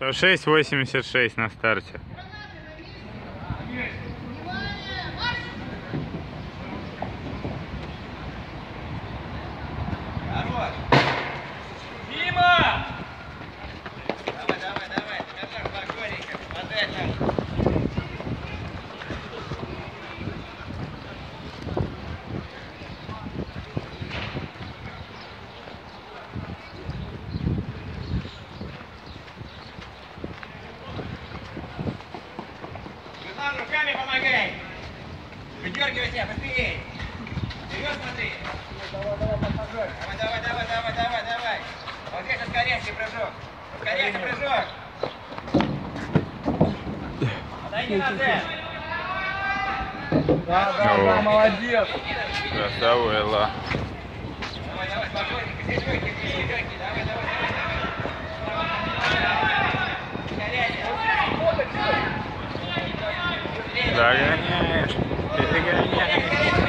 106,86 на старте. Дима! Давай, спокойненько, модель. Руками помогай! Выдергивайся, быстрее! Вперед смотри! Давай! Вот здесь ускоряйся прыжок! Ускоряйся прыжок! Отойди назад! Да, молодец! Красавела. Давай, спокойненько, здесь легкий, давай. Ускоряйся! Догоняешь, перегоняешь.